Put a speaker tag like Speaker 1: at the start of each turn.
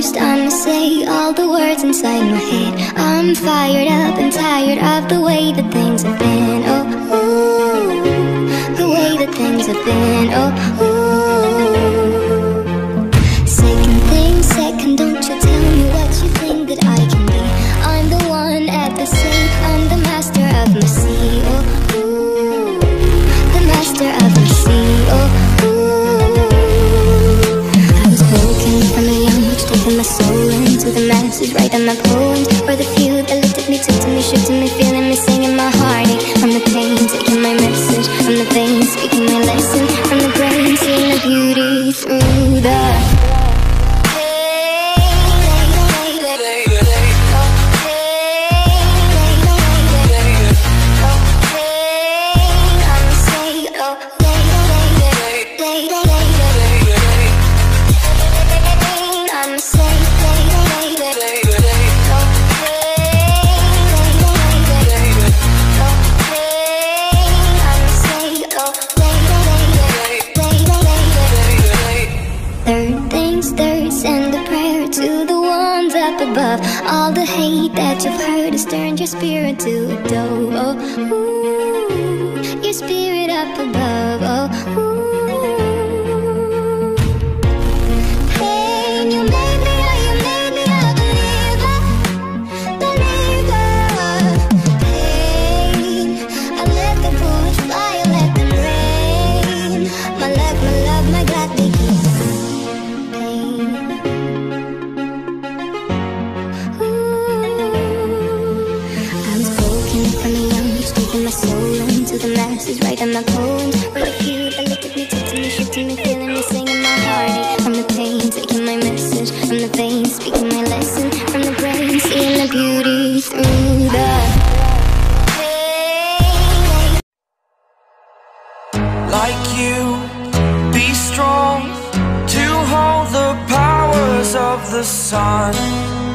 Speaker 1: First I'ma say all the words inside my head. I'm fired up and tired of the way that things have been. Oh, ooh, the way that things have been. Oh, ooh. Second thing, second, don't you tell me what you think that I can be. I'm the one at the sea, I'm the master of my sea. Oh, ooh, the master of my sea. Oh, taking my soul into the masses, writing my poems for the few that looked at me, took to me, shook to me, feeling me, singing my heartache. From the pain, taking my message, from the veins, speaking my lesson, from the brain, seeing the beauty through the above. All the hate that you've heard has turned your spirit to a dove. Oh, ooh, your spirit up above. Oh, ooh. Pain, you made me a believer, believer. Pain, I let the bullets fly, I let them rain. My love, my God, they keep pain. My soul into the masses, writing my poems for the few that looked at me, took to me, shook to me, feeling me, singing my heartache. From the pain, taking my message, from the veins, speaking my lesson, from the brain, seeing the beauty through the pain.
Speaker 2: Like you, be strong to hold the powers of the sun.